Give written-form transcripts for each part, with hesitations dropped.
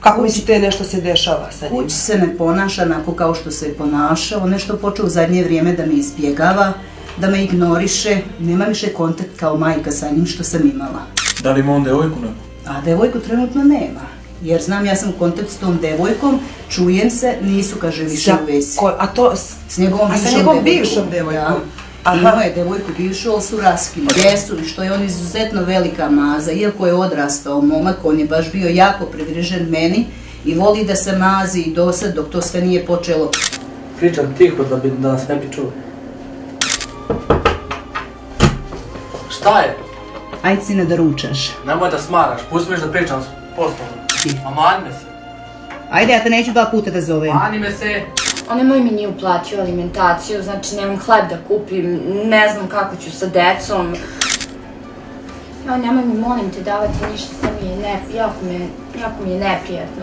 Kako mislite nešto se dešava sa njim? Kući se ne ponaša onako kao što se je ponašao, nešto počeo u zadnje vrijeme da me izbjegava, da me ignoriše, nema više kontakt kao majka sa njim što sam imala. Da li ima on devojku? A devojku trenutno nema, jer znam ja sam u kontaktu s tom devojkom, čujem se, nisu kaže više u vezi. A to s njegovom bivšom devojkom? Imao je devojku bivšu, ali su raskinuti. Jesu, što je on izuzetno velika maza, iako je odrastao momak, on je baš bio jako privržen meni i voli da se mazi i dosad dok to sve nije počelo. Pričam tiho da nas ne bi čuli. Šta je? Ajde sine da ručaš. Nemoj da smaraš, pusti me da pričam s poslovno. A mani me se. Ajde, ja te neću 2 puta da zovem. Mani me se. On moj mi nije uplatio alimentaciju, znači nemam hleb da kupim, ne znam kako ću sa decom. Ja, nemoj mi, molim te, davati ništa, sad mi je jako mi je neprijatno.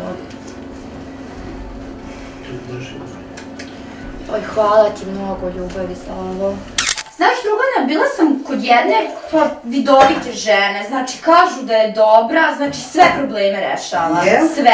Oj, hvala ti mnogo, ljubavi, Slavo. Znaš, Drugana, bila sam kod jedne vidovite žene, znači kažu da je dobra, znači sve probleme rešava, sve.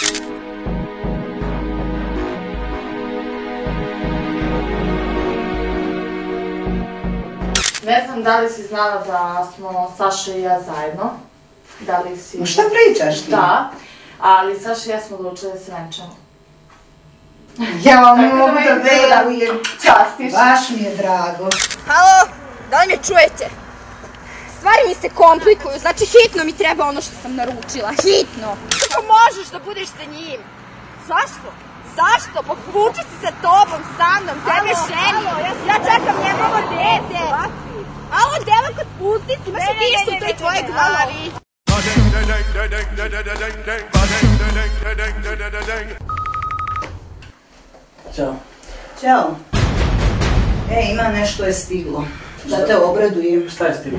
Ne znam da li si znala da smo Saša i ja zajedno. Da li si... Šta pričaš ti? Da, ali Saša i ja smo odlučili da se venčamo. Ja vam mogu da verujem. Častiš. Baš mi je drago. Halo, da li me čujete? Stvari mi se komplikuju, znači hitno mi treba ono što sam naručila, hitno. Kako možeš da budeš sa njim? Zašto? Zašto? Povuči se sa tobom, sa mnom, tebe ženi. Ja čekam njegovo dete. Alo, devojko, spusti si, imaš ništa u toj tvojoj glavi. Ćao. Ćao. Ima nešto je stiglo. Da te obradujem. Šta je stiglo?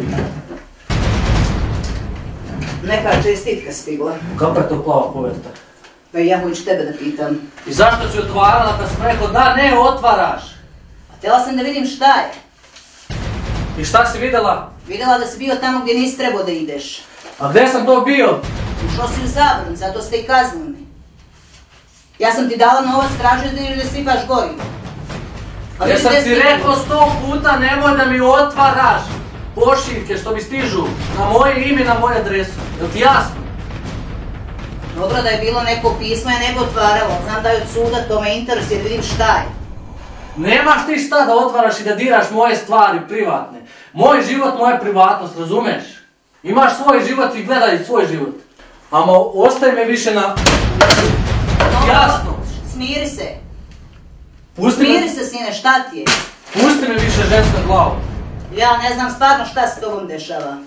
Neka čestitka stigla. Kako je to plava poverta? Pa ja hoću tebe da pitam. I zašto si otvarala kad sam rekao da ne otvaraš? A htjela sam da vidim šta je. I šta si videla? Vidjela da si bio tamo gdje nisi trebao da ideš. A gdje sam to bio? Ušao si u zabranu, zato ste i kaznili. Ja sam ti dala novac, tražio da si baš gori. Ja sam ti rekao 100 puta nemoj da mi otvaraš pošiljke što mi stižu na moje ime i na moju adresu. Jel ti jasno? Dobro da je bilo neko pismo, ja ne bi otvarala. Znam da je od suda, to me interesuje, da vidim šta je. Nemaš ti šta da otvaraš i da diraš moje stvari privatne. Moj život, moja privatnost, razumeš? Imaš svoj život i gledaj svoj život. Ama ostaje me više na... Jasno. Smiri se. Smiri se, sine, šta ti je? Pusti me više ženska glavu. Ja ne znam stvarno šta se tobom dešava.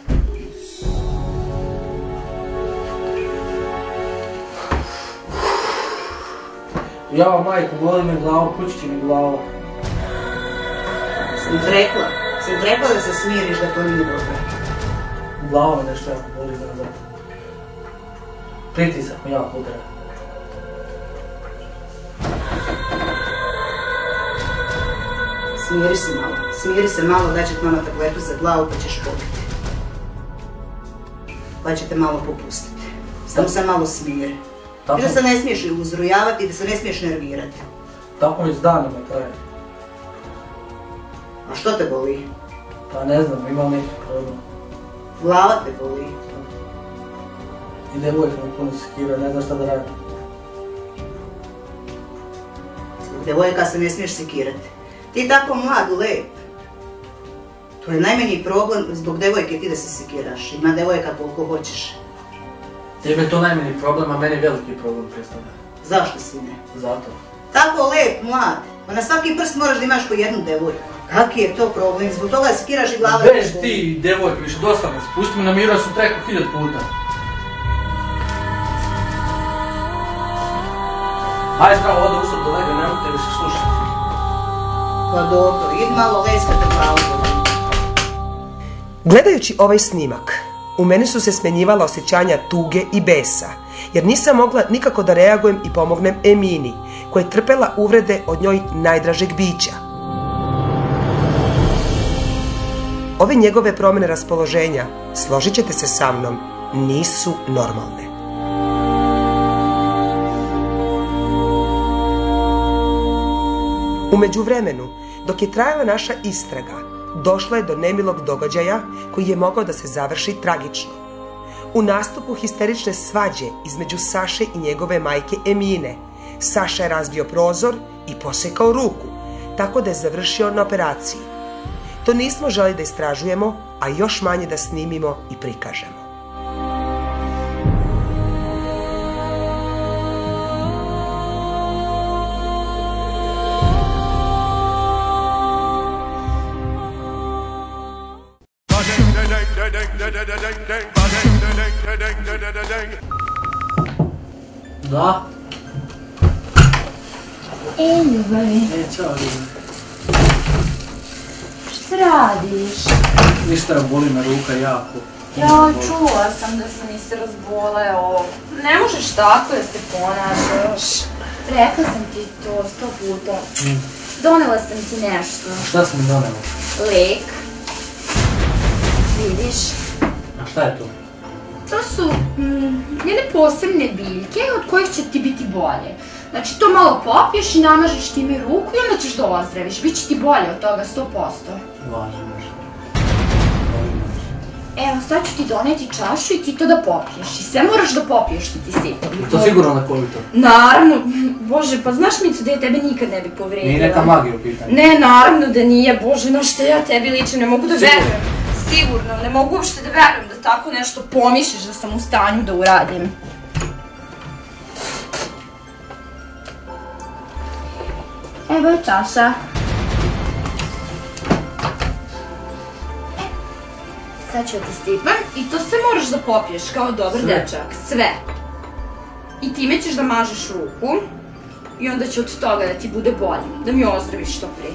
Ja, majko, boli me glavu, kući mi glava. Sam rekla da se smiriš da to nije dobro. Glava me nešto jako boli nazad. Pritisak mi jako udara. Smiri se malo, daće ti mama tabletu za glavu pa ćeš popiti. Pa će te malo popustiti. Samo se malo smiri. Ti da se ne smiješ uzrujavati i da se ne smiješ nervirati. Tako mi s danima traje. A što te boli? Pa ne znam, imam neki problem. Glava te boli. I devojka me puno sekira, ne znam šta da radim. Devojka se ne smiješ sekirati. Ti tako mlad, lep. To je najmanji problem zbog devojke ti da se sekiraš. Ima devojka koliko hoćeš. Tebe je to najmanji problem, a meni veliki problem predstavlja. Zašto sine? Zato. Tako lep, mlad. Pa na svaki prst moraš da imaš po jednu devojku. Kaki je to problem? Zbog toga sekiraš i glava... Bež ti, devojka, više dosta me. Pusti me na miru, ja sam rekao 1000 puta. Ajde zdravo, ode usad do lega, ne mogu te više slušati. Pa dobro, idi malo leskati glavu. Gledajući ovaj snimak, u meni su se smenjivala osjećanja tuge i besa, jer nisam mogla nikako da reagujem i pomognem Emini, koja je trpela uvrede od njoj najdražeg bića. Ove njegove promjene raspoloženja, složit ćete se sa mnom, nisu normalne. U međuvremenu, dok je trajala naša istraga, došlo je do nemilog događaja koji je mogao da se završi tragično. U nastupu histerične svađe između Saše i njegove majke Emine, Saša je razbio prozor i posekao ruku, tako da je završio na operaciji. To nismo želi da istražujemo, a još manje da snimimo i prikažemo. Da? Ljubavi, Čao, Ljubavi. šta radiš? Ništa, boli me ruka jako. Ja čula sam da si mi se razboleo. Ne možeš tako da se ponašaš. Rekla sam ti to 100 puta. Donela sam ti nešto. Šta si mi donela? Lek. Vidiš? A šta je to? To su njene posebne biljke od kojih će ti biti bolje. Znači to malo popiješ i namažeš time ruku i onda ćeš da ozdraviš. Biće ti bolje od toga 100%. Važi možda. Evo, sad ću ti doneti čašu i ti to da popiješ. I sve moraš da popiješ što ti sipam. To sigurno na COVID-u? Naravno, Bože, pa znaš Micu da ja tebe nikad ne bi povredila. Nije neka magija u pitanju? Ne, naravno da nije, Bože, na što ja tebi ličim, ne mogu da verujem. Sigurno, ne mogu uopšte da verujem da tako nešto pomisliš da sam u stanju da uradim. Evo je čaša. Sad ću ti stipam i to sve moraš da popiješ kao dobar dečak. Sve. I time ćeš da mažeš ruku i onda će od toga da ti bude bolje, da mi ozdraviš što prije.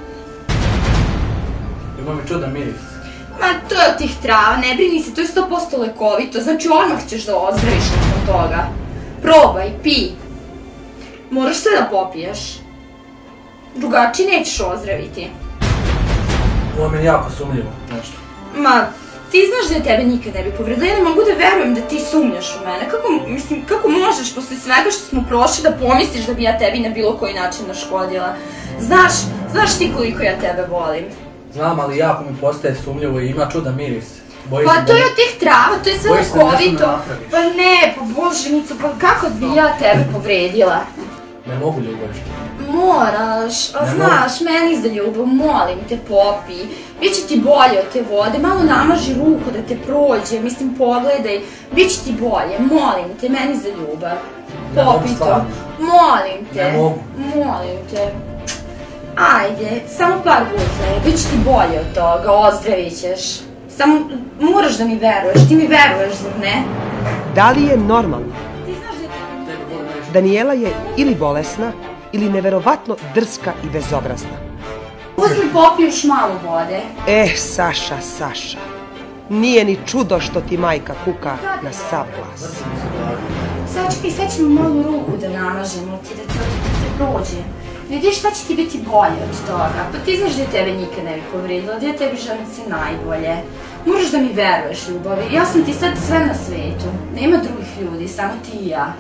Ima mi čudan miris. Ma to je od tih trava, ne brini se, to je 100% lekovito, znači odmah ćeš da ozdraviš nakon toga. Probaj, pi. Moraš sve da popiješ. Drugačije nećeš ozdraviti. Ovo mi je jako sumljivo, nešto. Ma, ti znaš da ja tebe nikad ne bi povredila, ja ne mogu da verujem da ti sumnjaš u mene. Kako možeš posle svega što smo prošli da pomisliš da bi ja tebi na bilo koji način naškodila? Znaš ti koliko ja tebe volim. Znam, ali jako mi postaje sumljivo i ima čudan miris. Pa to je od tih trava, to je sve lekovito. Pa ne, pa Bože Mico, pa kako bi ja tebe povredila? Ne mogu, Ljubav. Moraš, a znaš, meni za ljubav, molim te, popi. Biće ti bolje od te vode, malo namaži ruku da te prođe, mislim, pogledaj. Biće ti bolje, molim te, meni za ljubav. Popi to, molim te. Ne mogu. Molim te. Ajde, samo par gutlje, bit će ti bolje od toga, ozdravit ćeš. Samo moraš da mi veruješ, ti mi veruješ, zar ne? Da li je normalno? Ti znaš da je... Danijela je ili bolesna, ili neverovatno drska i bezobrazna. Uzmi popiješ malo vode. Saša, nije ni čudo što ti majka kuka na sav glas. Sad ćemo malo ruku da namažemo ti, da te prođe. Vidiš šta će ti biti bolje od toga, pa ti znaš da tebe nikad ne bi povredila, da ja tebi želim se najbolje. Moraš da mi veruješ, ljubavi, ja sam ti sad sve na svetu, nema drugih ljudi, samo ti i ja.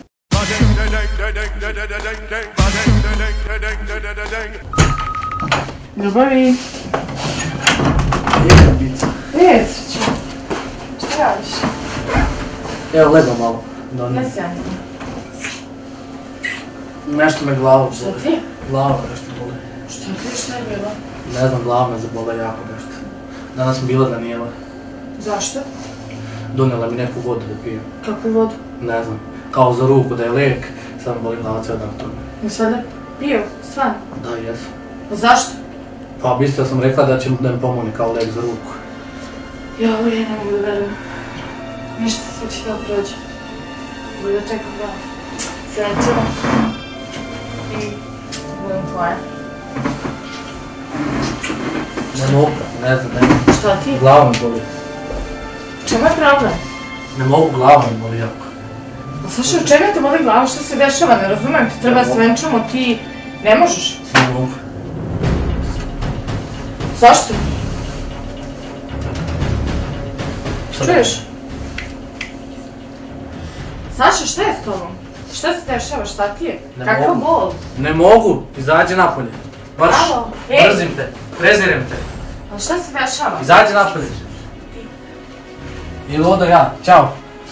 Ljubavi. Sreću. Šta radiš? Evo, legao malo. Ne sjajno. Nešto me glava boli. Šta ti? Glava nešto boli. Šta ti, šta je bilo? Ne znam, glava me zabola jako nešto. Danas sam bila Danijela. Zašto? Donela mi neku vodu da pijem. Kakvu vodu? Ne znam, kao za ruku da je lek, sad me boli glava cijel dan toga. I sada pio, stvarno? Da, jesu. A zašto? Pa mislio sam rekla da će da mi pomogne kao lek za ruku. Ja ne mogu da verujem. Ništa, sve će da prođe. Mogu da čekam da srećemo. I budem tvoja. Ne mogu, ne znam. Šta ti? Glava me boli. Čemu je problem? Ne mogu, glava me boli jako. A Saša, u čemu te boli glava? Šta se dešava? Ne razumem, ti treba svenčamo, ti ne možeš. Ne mogu. Zašto? Čuješ? Saša, šta je s tobom? Šta se dešava, šta ti je? Kakav bol? Ne mogu, izađi napolje. Marš, Alo, ej. mrzim te, prezirem te. A šta se dešava? Izađi napolje. Ili odo ja, ćao.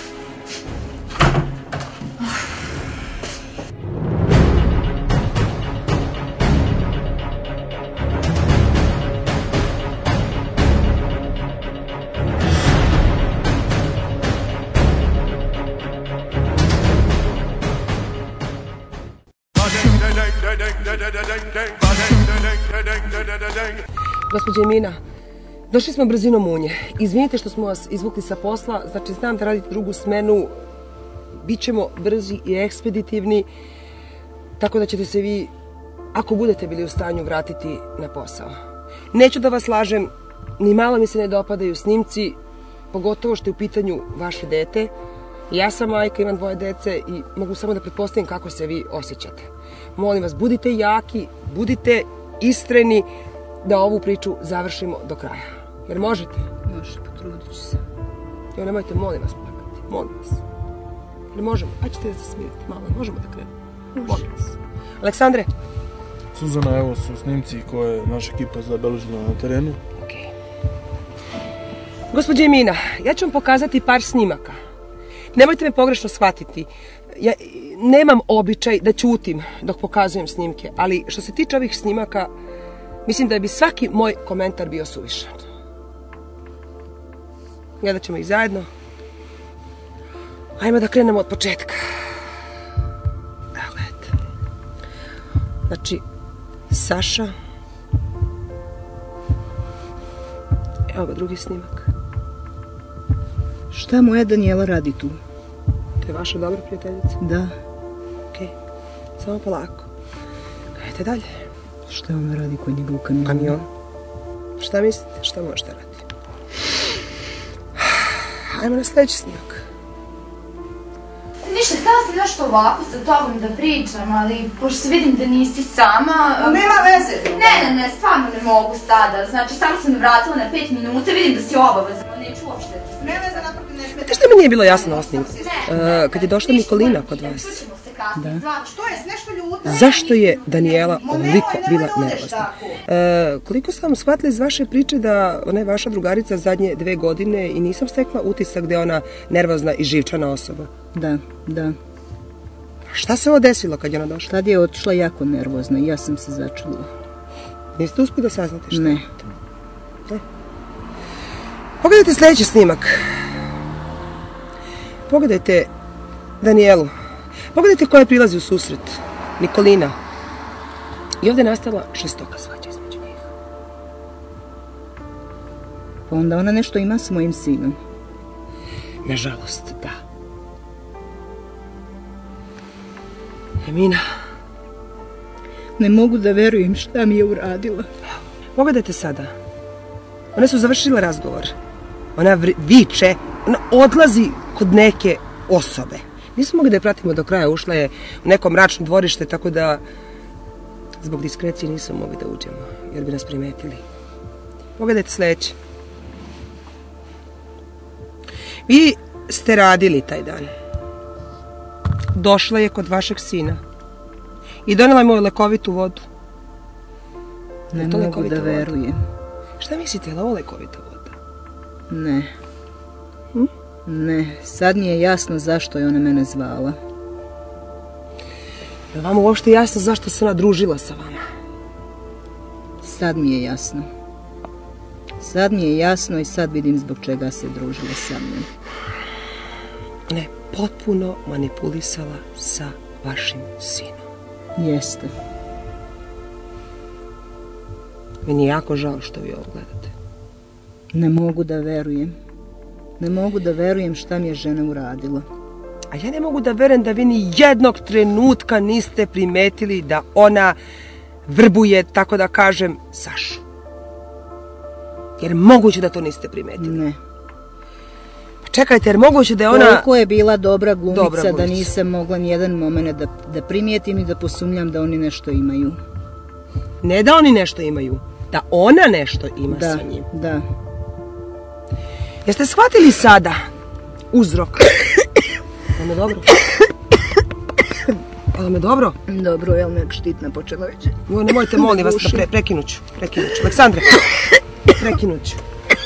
Gospođa Emina, došli smo brzinom unje. Izvinite što smo vas izvukli sa posla, znači znam da radite drugu smenu, bit ćemo brzi i ekspeditivni, tako da ćete se vi, ako budete bili u stanju, vratiti na posao. Neću da vas lažem, ni malo mi se ne dopadaju snimci, pogotovo što je u pitanju vaše dete. Ja sam majka, imam 2 dece i mogu samo da pretpostavim kako se vi osjećate. Molim vas, budite jaki, budite istreni da ovu priču završimo do kraja. Jer možete? Može, potrudit ću se. Evo, nemojte, molim vas, plakati. Molim vas. Jer možemo, pa ćete da se smirite malo, možemo da krenemo. Molim vas. Aleksandre? Suzana, evo su snimci koje je naša ekipa zabeležila na terenu. Okej. Gospođa Emina, ja ću vam pokazati par snimaka. Nemojte me pogrešno shvatiti. Ja nemam običaj da ćutim dok pokazujem snimke, ali što se tiče ovih snimaka, mislim da bi svaki moj komentar bio suvišan. Gledat ćemo ih zajedno. Ajmo da krenemo od početka. Evo gledajte. Znači, Saša. Evo ga drugi snimak. Šta moja Danijela radi tu? To je vaša dobra prijateljica? Da. Okej. Samo polako. Gledajte dalje. Šta ona radi kod njega u kamionu? Kamion. Šta mislite? Šta možete raditi? Ajmo na sljedeći snimak. Ništa, htjela sam nešto ovako sa tobom da pričam, ali pošto vidim da nisi sama... Nema veze. Ne, stvarno ne mogu sada. Znači, samo sam vratila na 5 minuta, vidim da si obavezna, neću uopšte. Ne veze, naprotiv, ne smije. Znate što mi nije bilo jasno na osnivu? Kad je došla Nikolina kod vas, Što je, nešto ljuta? zašto je Danijela ovoliko bila nervozna? Koliko sam shvatila iz vaše priče da ona je vaša drugarica zadnje 2 godine i nisam stekla utisak da je ona nervozna i živčana osoba. Da. Šta se ovo desilo kad je ona došla? Tad je otišla jako nervozna i ja sam se začula. Niste uspjeli da saznate što? Ne. Pogledajte sljedeći snimak. Pogledajte Danijelu. Pogledajte koja prilazi u susret. Nikolina. I ovdje je nastala žestoka svađa između njih. Pa onda ona nešto ima s mojim sinom. Nažalost, da. Emina. Ne mogu da verujem šta mi je uradila. Pogledajte sada. One su završile razgovor. Ona viče, ona odlazi kod neke osobe. Nismo mogli da je pratimo do kraja, ušla je u neko mračno dvorište, tako da zbog diskrecije nismo mogli da uđemo, jer bi nas primetili. Pogledajte sljedeće. Vi ste radili taj dan. Došla je kod vašeg sina i donela mu lekovitu vodu. Ne mogu da verujem. Šta mislite, je li ovo lekovita voda? Ne. Ne, sad mi je jasno zašto je ona mene zvala. Je li vama uopšte jasno zašto se ona družila sa vama? Sad mi je jasno. Sad mi je jasno i sad vidim zbog čega se družila sa mnom. Ona je potpuno manipulisala sa vašim sinom. Jeste. Meni je jako žao što vi ovo gledate. Ne mogu da verujem. Ne mogu da verujem šta mi je žena uradila. A ja ne mogu da verujem da vi ni jednog trenutka niste primetili da ona vrbuje, tako da kažem, Sašu. Jer moguće da to niste primetili. Ne. Pa čekajte, jer moguće da je ona... Toliko je bila dobra glumica da nisam mogla nijedan moment da primijetim i da posumnjam da oni nešto imaju. Ne da oni nešto imaju, da ona nešto ima sa njim. Da. Jeste shvatili sada uzrok? Ono dobro? Ali me dobro? Dobro, jel me štitna počela već? Jo, nemojte, molim vas, da prekinuću. Aleksandre, prekinuću.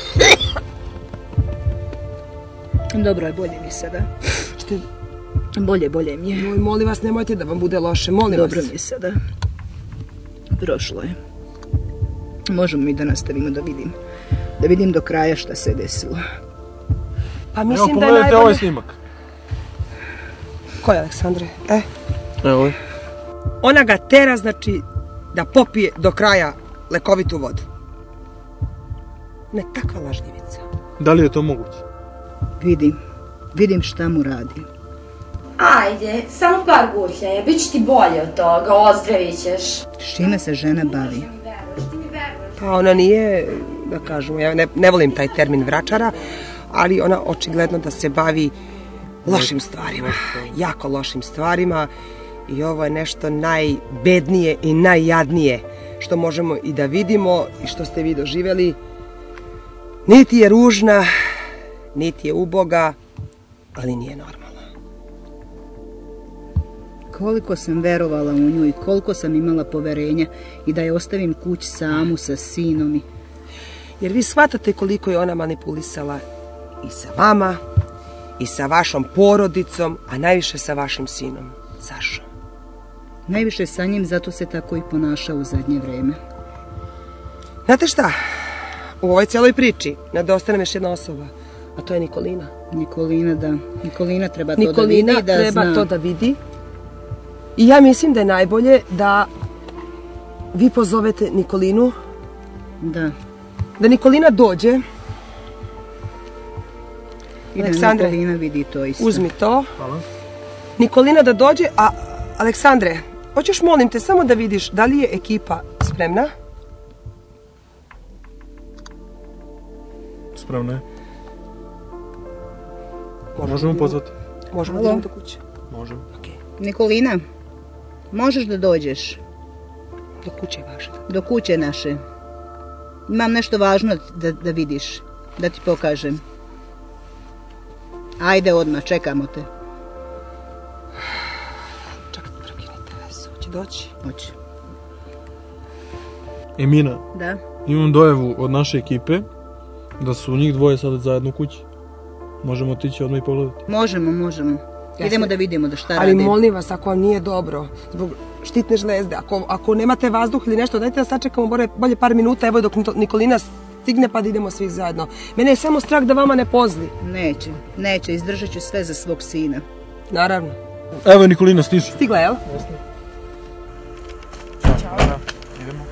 Dobro je, bolje mi sada. Što je? Bolje mi je. Joj, molim vas, nemojte da vam bude loše, molim vas. Dobro mi je sada. Prošlo je. Možemo mi da nastavimo da vidim. Da vidim do kraja šta se desilo. Pa mislim da je pogledajte najbolje... ovaj snimak. Ko je, Aleksandre? Evo ovaj. Ona ga tera, znači, da popije do kraja lekovitu vodu. Ne, takva lažljivica. Da li je to moguće? Vidim šta mu radi. Ajde, samo par gutljaja, bit će ti bolje od toga, ozdravit ćeš. S čime se žena bavi? Pa ona nije, da kažemo, ja ne volim taj termin vračara, ali ona očigledno da se bavi lošim stvarima, jako lošim stvarima i ovo je nešto najbednije i najjadnije što možemo i da vidimo i što ste vi doživjeli. Niti je ružna, niti je uboga, ali nije normalna. Koliko sam verovala u nju i koliko sam imala poverenja i da je ostavim kući samu sa sinom. Jer vi shvatate koliko je ona manipulisala i sa vama, i sa vašom porodicom, a najviše sa vašim sinom, Sašom. Najviše sa njim, zato se tako i ponašao u zadnje vreme. Znate šta? U ovoj cijeloj priči nedostaje nam još jedna osoba, a to je Nikolina. Nikolina, da. Nikolina treba to da vidi i da zna. Nikolina treba to da vidi. I ja mislim da je najbolje da vi pozovete Nikolinu. Da. Da Nikolina dođe. I da Aleksandre, Nikolina vidi to isto. uzmi to. Hvala. Nikolina da dođe, a Aleksandre, hoćeš molim te samo da vidiš da li je ekipa spremna? Spremno je. Možemo pozvati? Možemo da idemo do kuće. Možemo. Nikolina, možeš da dođeš? Do kuće vaše. Do kuće naše. Imam nešto važno da vidiš, da ti pokažem. Ajde odmah, čekamo te. Čekajte, prekinite vezu. Hoće doći? Hoće. Emina, Da? imam dojavu od naše ekipe da su njih dvoje sada zajedno u kući. Možemo otići odmah i pogledati. Možemo. Idemo da vidimo da šta radi. Ali molim vas, ako vam nije dobro, zbog štitne žlezde, ako nemate vazduh ili nešto, dajte da sačekamo bolje par minuta, evo dok Nikolina stigne pa da idemo svi zajedno. Mene je samo strah da vama ne pozli. Neće, izdržat ću sve za svog sina. Naravno. Evo je Nikolina, stiže. Stigla, jel? Idemo.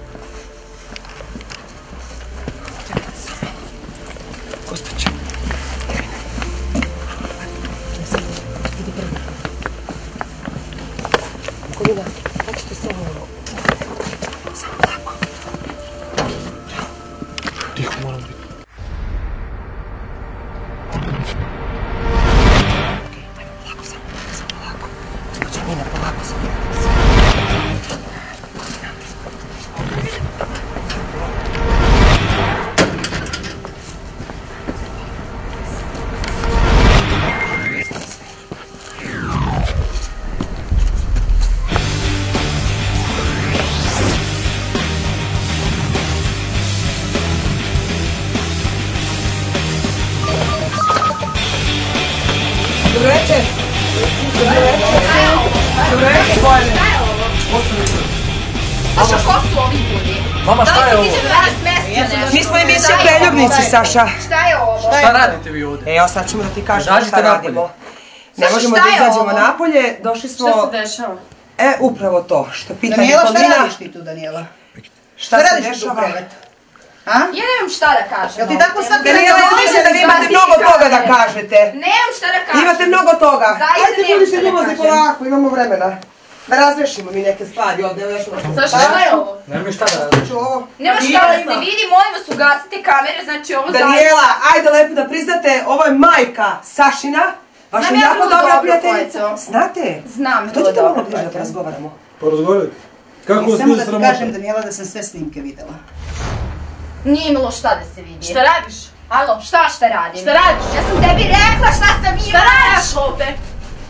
Gospođo. Idi prvo. Nikolina, hoćete samo ovo. Samo lako. Tiho, moram biti. Polako samo polako. Gospođo Nina, polako samo. Dobro večer. Saša, ko su ovi ljudi? Mama, šta je ovo? Mi smo emisija Preljubnici, Saša. Šta je ovo? Šta radite vi ovdje? Evo, sad ćemo da ti kažemo Izađite šta napolje. radimo. Ne Saša, možemo šta da je izađemo ovo? napolje, došli smo... Šta se dešava? Upravo to, što pita Daniela, šta Nikolina. radiš ti tu, Daniela? Šta se radiš tu u dešava? krevetu? A? Ja nemam šta da kažem. Jel ti tako svaki Daniela, ja mislim da vi imate mnogo toga da kažete. Nemam šta da kažem. Imate mnogo toga. Zaista Ajde, nemam budite šta da ljubazni kažem. polako, imamo vremena. Da razrešimo mi neke stvari ovdje. Saša, šta je ovo? Nemoj šta da radiš. Nema šta da se vidi, molim vas, ugasite kamere, znači ovo Daniela, ajde lepo da priznate, ovo je majka Sašina. Vaša Znam ja jako vrlo dobra dobro prijateljica. ko je to. Znate? Znam vrlo Dođite dobro malo ko bliže je da to. razgovaramo. Porazgovarajte. Kako vas Samo nije da ti sramota? kažem, Daniela, da sam sve snimke videla. Nije imalo šta da se vidi. Šta radiš? Alo, šta radim? Šta radiš? Ja sam tebi rekla šta sam imala. Šta radiš ovdje?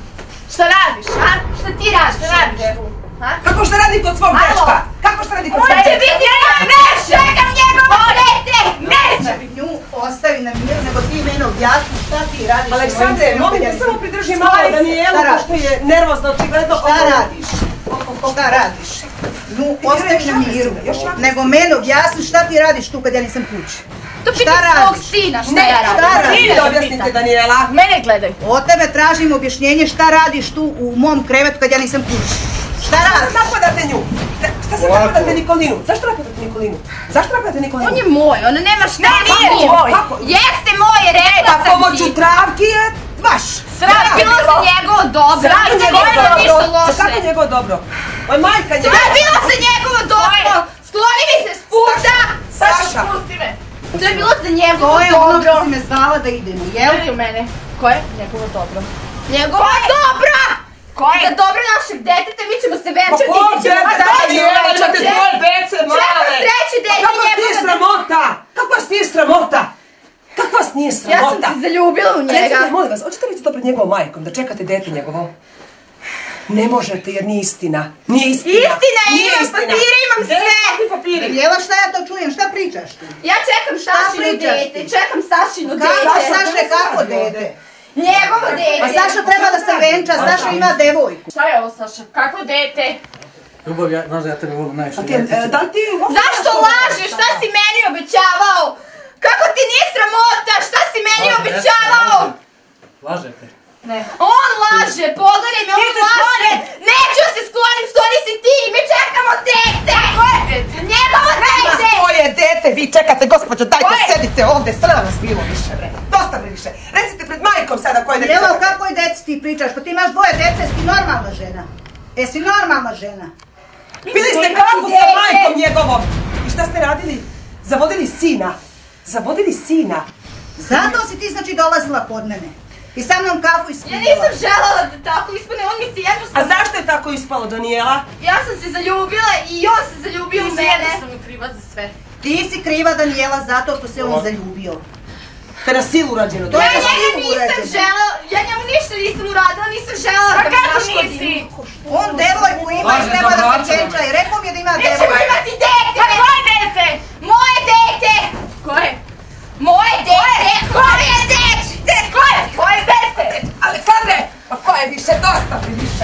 Šta radiš, a? Šta ti radiš? Šta radiš? Kako šta radi kod svog dečka? Kako šta radi kod svog Neće biti ne, čekam njegovo dete! Neće bi nju ostavi na miru, nego ti mene objasni šta ti radiš. Aleksandre, molim te samo pridrži malo Danijelu, pošto je nervozna očigledno. Šta radiš? Oko koga radiš? Nju ostavi na miru, nego mene objasni šta ti radiš tu kad ja nisam kući. To pita svog sina šta ja radim. Sine objasnite, Danijela. Mene gledaj. Od tebe tražim objašnjenje šta radiš tu u mom krevetu kad ja nisam kući. Šta radiš? Napadate nju? Šta se napadate Nikolinu? Zašto napadate Nikolinu? Zašto napadate Nikolinu? On je moj, ona nema šta. Nije moj. Jeste moj, rekla Pa sam pomoću ti. travki je vaš. Sram bilo za njegovo dobro. Kako njegovo Ništa dobro? loše. Kako njegovo dobro? Moj majka njega. To je bilo za njegovo dobro. Skloni mi se s puta. Saša. Pusti me. To je bilo za njegovo To je ono dobro. što si me zvala da idemo, jel? Gledaj u mene. Ko je? Njegovo dobro. Njegovo dobro! Za dobro našeg deteta mi ćemo se venčati. Pa ko dete, Danijela, imate tvoje dece male. Čekam treće dete Kako vas nije sramota? Kako vas nije sramota? Kako vas nije Ja sramota? sam se zaljubila u njega. Recite, molim vas, hoćete reći to pred njegovom majkom, da čekate dete njegovo? Ne možete jer nije istina. Nije istina. Istina je, imam papire, imam sve. Jela, šta ja to čujem, šta pričaš tu? Ja čekam Sašino pričaš dete, ti? čekam Sašino Kako, dete. Saša, kako dete? Njegovo dete. A Saša treba da se venča, Saša ima devojku. Šta je ovo, Saša? Kako dete? Ljubav, znaš da ja tebe volim najviše. Da li ti... Zašto lažeš? Šta si meni obećavao? Kako ti nije sramota? Šta si meni obećavao? Lažete. Ne. On laže, pogledaj me, on laže! Neću se sklonim, skloni si ti, mi čekamo dete! Koje dete? Njegovo dete! Tvoje dete, vi čekate, gospođo, dajte, sedite ovdje, sram vas bilo više, bre. Dosta bre više. Recite pred majkom sada koje dete. Jela, o kakvoj deci ti pričaš? Pa ti imaš dvoje dece, jesi ti normalna žena? Jesi normalna žena? Bili ste kafu sa majkom njegovom. I šta ste radili? Zavodili sina. Zavodili sina. Zato si ti znači dolazila kod mene. I sa mnom kafu Ja ispila. nisam želela da tako ispane, on mi se A jednostavno... zašto je tako ispalo, Danijela? Ja sam se zaljubila i on se zaljubio u mene. Jednostavno kriva za sve. Ti si kriva, Danijela, zato što se on zaljubio. Te na silu urađeno. To je Ja na njega silu nisam urađeno. želela, ja njemu ništa nisam uradila, nisam želela da mi naškodim. On devojku ima i treba da se venča i rekao mi je da ima Nećemo devojku. imati dete! Koje dete? Moje dete! Koje? Moje dete! Koje dete? Koje dete? Aleksandre! Pa ko je više? Dosta mi više.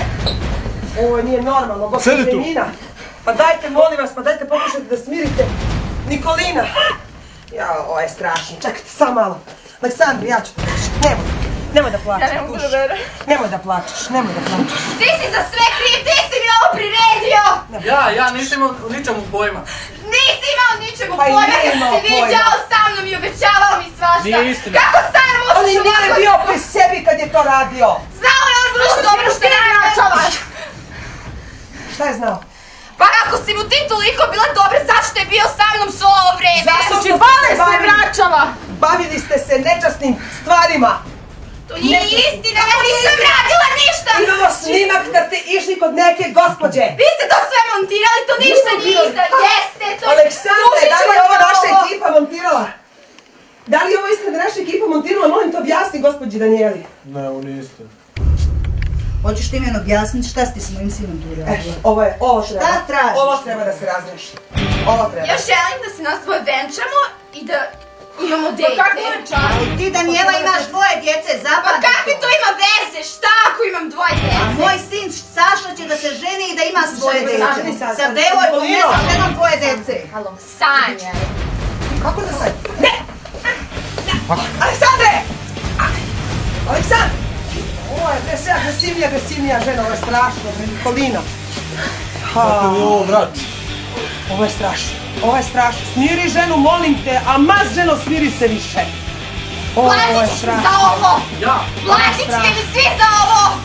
Ovo nije normalno, gospođe Nina. Pa dajte, molim vas, pa dajte pokušajte da smirite Nikolina. Ja, ovo je strašno. Čekajte, samo malo. Aleksandre, ja ću te reći. Nemoj da plačeš. Ja ne mogu da verujem. Nemoj da plačeš, nemoj da plačeš. Ti si za sve kriv, ti si mi ovo priredio! Ja nisam imao ničemu pojma. Nisi imao ničemu Pa i pojma nije kad imao si se pojma. viđao sa mnom i obećavao mi svašta. Nije istina. Kako stan On možeš nije ovako... bio pri sebi kad je to radio. Znao je on vrlo dobro što ne vraćavaš. Šta je znao? Pa ako si mu ti toliko bila dobra, zašto je bio sa mnom svo ovo vreme? Zato što ste se bavili ste se nečasnim stvarima. To nije istina, ja nisam radila ništa! Imamo snimak kad ste išli kod neke gospođe. Vi ste to sve montirali, to ništa nije istina. Jeste, to... Aleksandre, da li je ovo naša ekipa montirala? Da li je ovo istina da naša ekipa montirala? Molim te objasni gospođi Danijeli. Ne, ovo nije istina. Hoćeš ti meni objasniti šta si s mojim sinom tu radila? Ovo treba. Šta tražiš? Ovo treba da se razreši. Ovo treba. Ja želim da se nas dvoje venčamo i da imamo dete. Pa kako venčamo? Ti, Danijela, imaš dvoje djece, Pa zapamti kakve to ima veze? Šta ako imam dvoje A djece? moj sin Saša će da se ženi i da ima svoje Ženi djece. Saša. Sa devojkom, ne sa ženom tvoje djece. Halo, Sanja. Kako da sad? Ne! Aleksandre! Aleksandre! Ovo je sve agresivnija žena, ovo je strašno, Nikolina. Kako mi ovo vraći? Ovo je strašno, ovo je strašno. Smiri ženu, molim te, a mas ženo, smiri se više. Ovo je Platit ćeš mi strašno. za ovo! Ja. Platit ćete mi svi za ovo!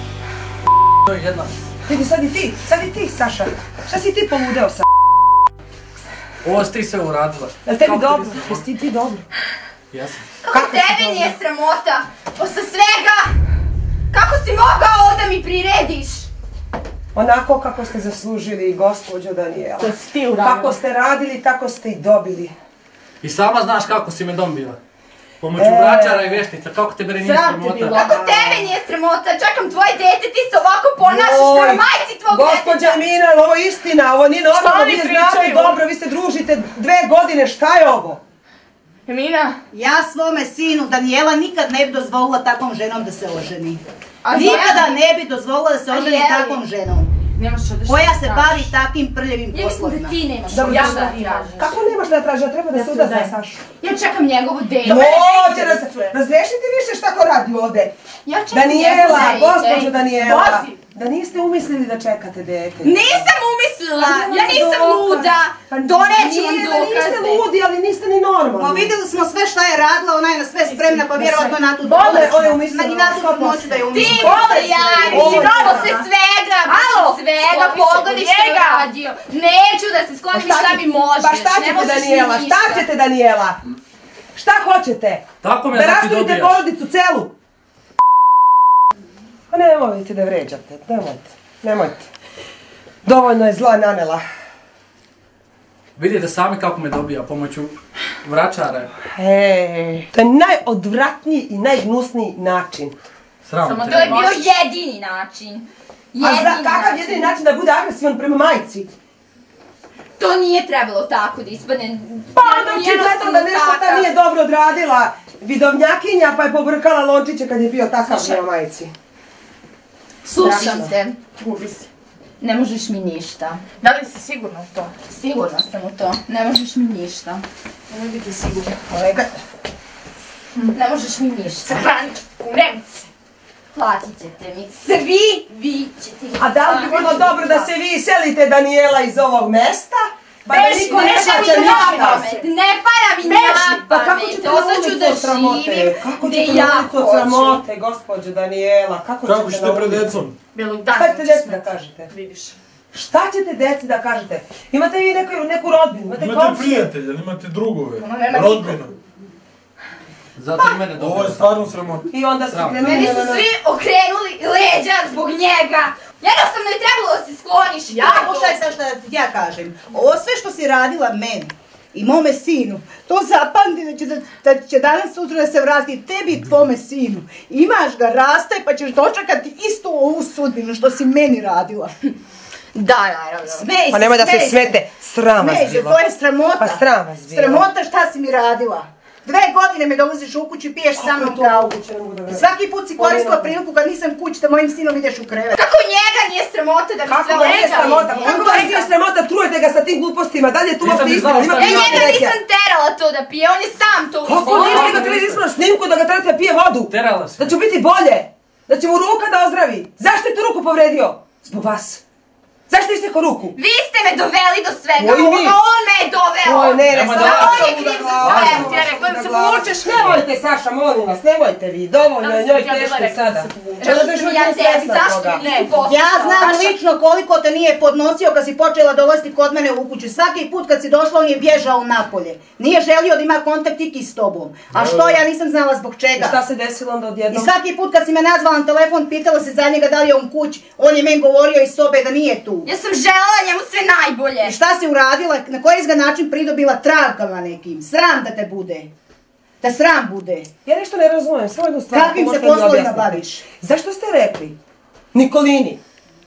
To je jedna. Vidi, sad i ti, Saša. Šta si ti poludeo sa? Ovo si ti sve uradila. Jel tebi dobro? Jesi ti dobro? Jesam. Kako tebi nije sramota? Posle svega! Kako si mogao ovo da mi prirediš? Onako kako ste zaslužili, gospođo Danijela. To si ti uradila. Kako ste radili, tako ste i dobili. I sama znaš kako si me dobila. Pomoću vračara i veštica, kako tebe nije sramota? Kako tebe nije sramota? Čekam tvoje dete, ti se ovako ponašaš prema majci tvog deteta. Gospođa Mina, ovo je istina, ovo nije normalno, vi znate dobro, vi se družite 2 godine, šta je ovo? Emina? Ja svome sinu Danijela nikad ne bi dozvolila takvom ženom da se oženi. Nikada ne bi dozvolila da se oženi takvom ženom. Koja se bavi takvim prljavim poslovima. Ja mislim da ti nemaš ja šta da tražiš. Kako nemaš da traži, treba da se uda za Sašu. Ja čekam njegovu dete. Moće razrešiti više šta ko radi ovde. Ja čekam Daniela, njegovu gospođo dete. Daniela, da niste umislili da čekate dete. Nisam umislila, ja nisam luda. Doneću vam Nije da niste dokaze. ludi, ali niste ni Pa normalni. vidjeli smo sve šta je radila, ona je na sve spremna, pa vjerovatno na tu Ona je umislila. i na tu noću da je Ti umislila. bolejari, posle svega, svega, pogodi što je radio. Neću da se sklonim šta mi možeš. Pa šta ćete Daniela, šta ćete Daniela? Šta hoćete? Tako me Da da ti rasturite dobijaš. porodicu celu? Pa nemojte da vređate, nemojte. Dovoljno je zla nanela. Vidite sami kako me dobija pomoću vračara. To je najodvratniji i najgnusniji način. Sram To te. je bio jedini način. A za kakav jedini način da bude agresivan prema majci? To nije trebalo tako da ispadne. Pa onda očigledno da nešto ta nije dobro odradila. Vidovnjakinja pa je pobrkala lončiće kad je bio takav prema majci. Slušam te. Gubi se. Ne možeš mi ništa. Da li si sigurna u to? Sigurna sam u to. Ne možeš mi ništa. Nemoj biti sigurna. Kolega, Ne možeš mi ništa. Hranić u Nemce. Platit ćete mi. Svi vi ćete mi. a da li bi bilo dobro da se vi selite Daniela iz ovog mesta? Pa da niko ne plaća ništa. Ne para mi na Pa kako pamet. ćete Ostaću da ulicu od sramote? živim Kako gde ćete ja ulicu od hoću. sramote, gospođo Daniela? Kako Kako ćete ćete na pred ulicu? decom? Belog dana. Šta ćete deci da kažete? Vidiš. Šta ćete deci da kažete? Imate vi neku rodbinu, imate Imate komšije? prijatelja, imate drugove, Ona nema rodbinu. Zato i mene Ovo je dobija. stvarno sramota. I onda ste Sram. krenuli Meni su svi okrenuli leđa zbog njega. Jednostavno je trebalo da se skloniš. Ja, slušaj sad šta ti ja kažem. Ovo sve što si radila meni i mome sinu, to zapamti da će danas sutra da se vrati tebi i tvome sinu. Imaš ga, rastaj pa ćeš dočekati istu ovu sudbinu što si meni radila. Da, naravno. Smej se, Pa nemoj da se smej smete, sram vas Smej se, bilo. to je sramota. Pa sram vas bilo. Sramota šta si mi radila. 2 godine me dolaziš u kuću i piješ sa mnom kavu. Svaki put si koristila priliku kad nisam kući da mojim sinom ideš u krevet. Kako njega nije sramota da mi sve Kako nije sramota? Kako vas nije sramota? Trujete ga sa tim glupostima, dalje tu Nisam vas ni istina. znao šta Imate bi- Ja njega neke. nisam terala to da pije, on je sam to Kako niste ga trebali ispravno snimku da ga trebate da pije vodu? Terala si. Da će biti bolje. Da će mu ruka da ozdravi. Zašto je tu ruku povredio? Zbog vas. Zašto je istekao ruku? Vi ste me doveli do svega, Oj, mi. on me je doveo. Oj, ne, Nemoj samo da- on je kriv za sve. Ja rekla da se povučeš. Nemojte, Saša, molim vas, nemojte vi, dovoljno je njoj Ja bila teško rekla da sada. se povučeš. Evo da još Ja uvijek tebi, svjesna zašto toga. mi nisi poslušao? Ja znam lično koliko te nije podnosio kad si počela dolaziti kod mene u kuću. Svaki put kad si došla on je bježao napolje. Nije želio da ima kontakt iki s tobom. A što ja nisam znala zbog čega. Šta se desilo onda I odjednom? svaki put kad si me nazvala na telefon, pitala se za njega da li je on kući, on je meni govorio iz sobe da nije tu. Ja sam želela njemu sve najbolje. I šta si uradila, na koji si ga način pridobila tragama nekim? Sram da te bude. Da sram bude. Ja nešto ne razumem, samo jednu stvar. Kakvim ako se možete mi poslovima objasniti. baviš? Zašto ste rekli Nikolini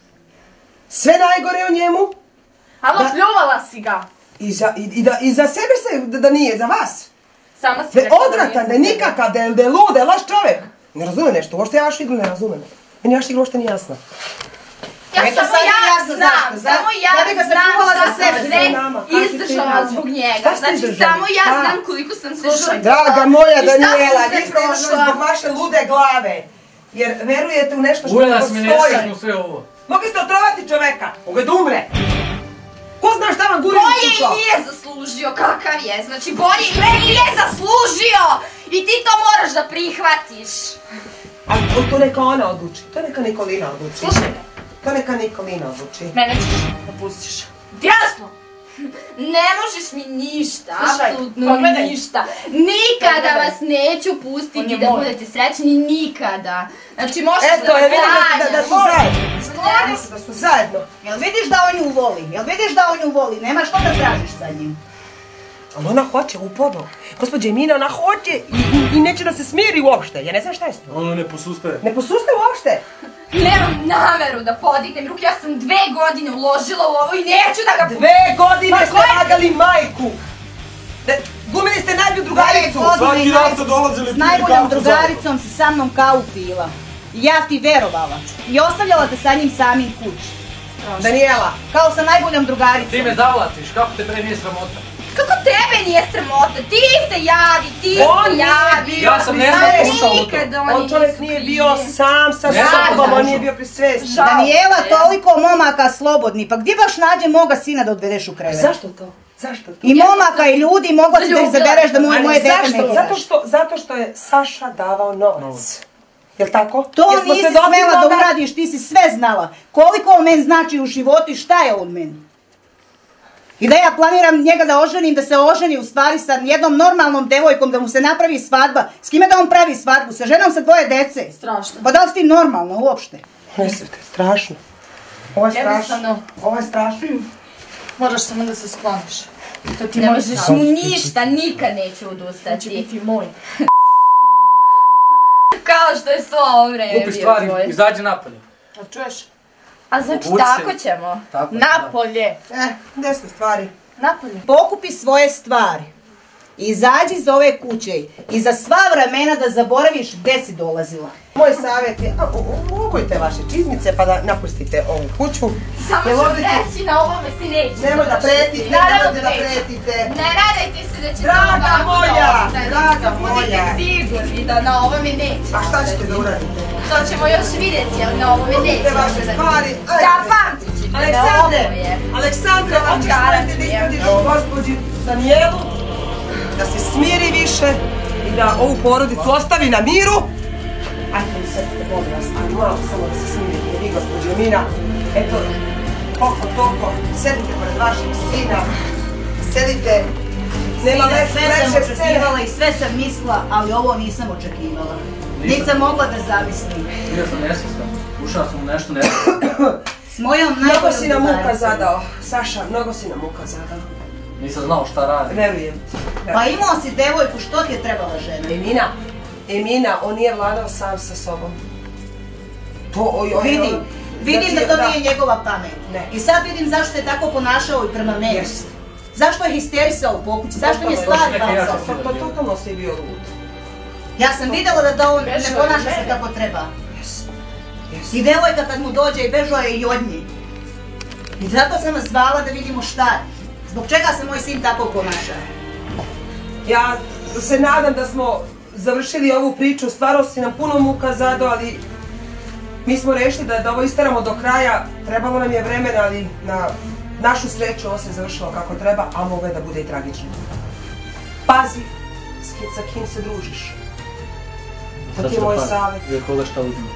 sve najgore o njemu Alo, Da. pljuvala si ga. i za sebe se, da nije, za vas? Sama si Da je rekla da odvratan, da je nije nikakav, da je lud, da je laš čovjek. Ne razumem nešto, uopšte ja vašu igru ne razumem. Meni vaša igra uopšte nije jasna. Ja Eto, samo sad je ja jasno znam, zašto. samo ja Da bi ga znam sačuvala šta za sam sebe. sve Nama, kako ti izdržala nama? zbog njega. Šta ste Znači izdržali? samo ja A. znam koliko sam se Slušaj, žrtvovala. Draga moja I šta sam Daniela, sve vi ste izdržali prošla. zbog vaše lude glave. Jer verujete u nešto što ne Ujela si mi postoji. nesretno sve ovo. Mogli ste otrovati čoveka, mogu da umre. Ko zna šta vam guri u Bolje i kućo? nije zaslužio, kakav je. Znači bolje i nije zaslužio. I ti to moraš da prihvatiš. A to neka ona odluči, to neka Nikolina odluči. Slušaj me, To neka Nikolina odluči. mene ćeš da pustiš. Jasno! Ne možeš mi ništa, Slušaj, apsolutno pogledaj. ništa. Nikada Pogledaj. vas neću On pustiti je da moj. budete srećni, nikada. Znači možeš Eto, je vidim da su zajedno. zajedno. Da su zajedno. Jel vidiš da on nju voli? Jel vidiš da on nju voli? Nema što da tražiš sa njim. Ali ona hoće uporno. Gospođa Emina, ona hoće i neće da se smiri uopšte. Ja ne znam šta je s to. Ono ne posustaje. Ne posustaje uopšte. Nemam nameru da podignem ruke, ja sam 2 godine uložila u ovo i neću da ga... 2 godine ste lagali majku. Glumili ste najbolju drugaricu. Svaki dan ste dolazili s najboljom drugaricom si sa mnom kavu pila. I ja ti verovala. I ostavljala te sa njim samim kući. Danijela. Kao sa najboljom drugaricom. Ti me zavlačiš, kako te pre nije sramota? Kako tebe nije sramota? Ti se javi, ti se javi. Ja sam nesretno ušao u to. On čovjek nije bio sam sa sobom, on nije bio pri svesti. Danijela, toliko momaka slobodni, pa gdje baš nađe moga sina da odvedeš u krevet? Zašto to? Zašto to? I momaka i ljudi, mogla si da izabereš da moje dete ne gledaš. Zato što je Saša davao novac. Jel' tako? To nisi smela da uradiš, ti si sve znala. Koliko on meni znači u životu i šta je on meni. I da ja planiram njega da oženim, da se oženi u stvari sa jednom normalnom devojkom, da mu se napravi svadba. S kime da on pravi svadbu? Sa ženom sa 2 dece. Strašno. Pa da li si ti normalno uopšte? Nesvete, strašno. Ovo je strašno. Ovo je strašno. Moraš samo da se skloniš. To ti Ne moj možeš san. mu ništa, nikad neće Će odustati. biti moj. Kao što je svo ovo vreme Kupi bio stvari, tvoj. izađi napolje. A čuješ? A znači Obuci se. tako ćemo? Tako, Napolje. Gdje su stvari? Napolje. Pokupi svoje stvari. Izađi iz ove kuće i za sva vremena da zaboraviš gdje si dolazila. Moj savjet je, obujte vaše čizmice pa da napustite ovu kuću. Samo Jel ću ovdje ti- reći, na ovome si neće. Nemoj da pretite, Naravno nemojte da neću. pretite. Ne radajte se da će Draga to ovako moja, da ostane. draga Budite moja. sigurni da na ovome neće. A šta ćete da uradite? To ćemo još vidjeti, ali na ovome neće. Te vaše stvari. ajde. Zapamtit ćete da Aleksandre, ovo je. Aleksandre, To vam hoćeš morati da garantujem. isprediš gospođi Danijelu, da se smiri više i da ovu porodicu ostavi na miru. Ajde mi sedite, molim vas, a malo samo da se smirite, vi gospođo Mina. Eto, koliko toliko, sedite pored vašeg sina, sedite, nema Sve sam lepše scene. očekivala i sve sam mislila, ali ovo nisam očekivala. Niti sam mogla da zamislim. Bio sam nesvjestan, ušao sam u nešto nesvjestan. S mojom Mnogo najboljom si nam muka drugaricom. zadao, Saša, mnogo si nam muka zadao. Nisam znao šta radi. Verujem. Pa imao si devojku, što ti je trebala žena? Emina, on nije vladao sam sa sobom. To, Vidim da to nije njegova pamet. Ne. I sad vidim zašto se tako ponašao i prema meni. Jest. Zašto je histerisao po kući, zašto mi je stvari Totalno, bacao. Totalno si bio lud. Ja sam vidjela da on ne ponaša se kako treba. I devojka kad mu dođe i bežao je i od nje. I zato sam vas zvala da vidimo šta je. Zbog čega se moj sin tako ponaša? Ja se nadam da smo završili ovu priču, stvarno si nam puno muka zadao, ali mi smo rešili da ovo isteramo do kraja. Trebalo nam je vremena, ali na našu sreću ovo se završilo kako treba, a moglo je da bude i tragično. Pazi sa kim se družiš. To ti je moj savjet. Jer koga šta uzme.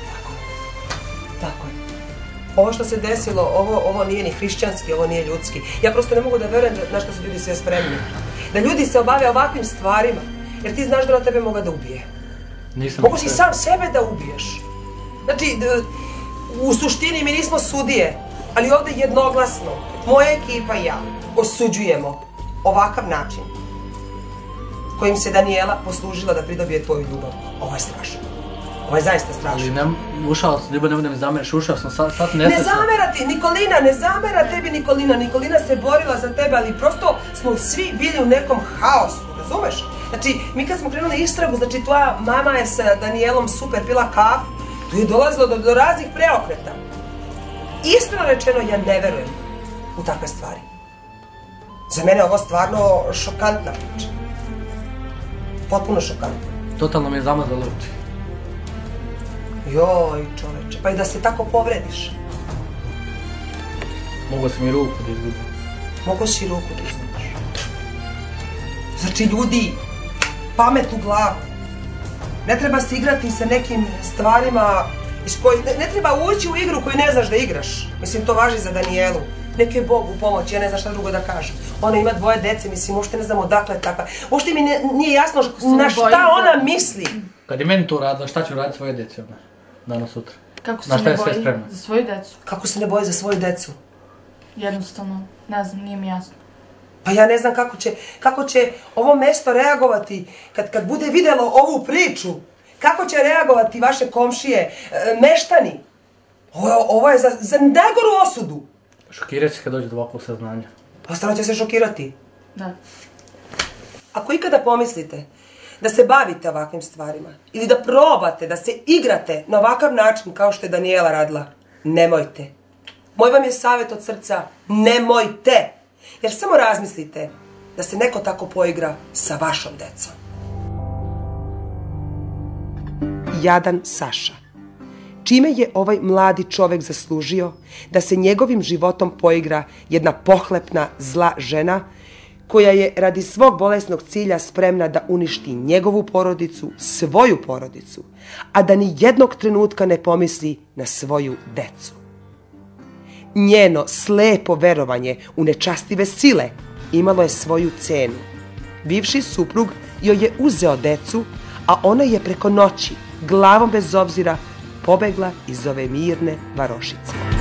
Tako je. Ovo što se desilo, ovo nije ni hrišćanski, ovo nije ljudski. Ja prosto ne mogu da verujem na što su ljudi sve spremni. Da ljudi se obave ovakvim stvarima, jer ti znaš da on tebe moga da ubije. Mogu si sam sebe da ubiješ. Znači, u suštini mi nismo sudije, ali ovdje jednoglasno, moja ekipa i ja osuđujemo ovakav način kojim se Danijela poslužila da pridobije tvoju ljubav. Ovo je strašno. Ovo je zaista strašno. Ali ušao sam, ljubav ne zameriš, ušao sam sad Ne zamera ti, Nikolina, ne zamera tebi Nikolina. Nikolina se borila za tebe, ali prosto smo svi bili u nekom haosu, razumeš? Znači, mi kad smo krenuli istragu, znači tvoja mama je sa Danijelom super pila kafu, tu je dolazilo do raznih preokreta. Iskreno rečeno, ja ne verujem u takve stvari. Za mene je ovo stvarno šokantna priča. Potpuno šokantna. Totalno mi je zamazalo oči. Joj, čoveče, pa i da se tako povrediš. Mogao sam i ruku da izgubim. Mogu si ruku da izgubiš. Znači, ljudi, pamet u glavu. Ne treba se igrati sa nekim stvarima iz kojih... Ne treba ući u igru koju ne znaš da igraš. Mislim, to važi za Danijelu. Nek je Bog u pomoć, ja ne znam šta drugo da kažem. Ona ima 2 dece, mislim, uopšte ne znam odakle takva. Uopšte mi nije jasno na šta ona misli. Kad je meni to radila, šta ću raditi svoje djece onda? Danas sutra. Kako se Na šta ne je sve boji spremno? za svoju decu? Kako se ne boje za svoju decu? Jednostavno, ne znam, nije mi jasno. Pa ja ne znam kako će ovo mesto reagovati kad bude videlo ovu priču. Kako će reagovati vaše komšije, meštani. Ovo je za najgoru osudu. Šokirat će kad dođe do ovakvog saznanja. Pa stvarno će se šokirati. Da. Ako ikada pomislite da se bavite ovakvim stvarima ili da probate da se igrate na ovakav način kao što je Danijela radila, nemojte. Moj vam je savjet od srca, nemojte. Jer samo razmislite da se neko tako poigra sa vašom decom. Jadan Saša. Čime je ovaj mladi čovek zaslužio da se njegovim životom poigra jedna pohlepna, zla žena koja je radi svog bolesnog cilja spremna da uništi njegovu porodicu, svoju porodicu, a da ni jednog trenutka ne pomisli na svoju decu. Njeno slepo verovanje u nečastive sile imalo je svoju cenu. Bivši suprug joj je uzeo decu, a ona je preko noći, glavom bez obzira, pobegla iz ove mirne varošice.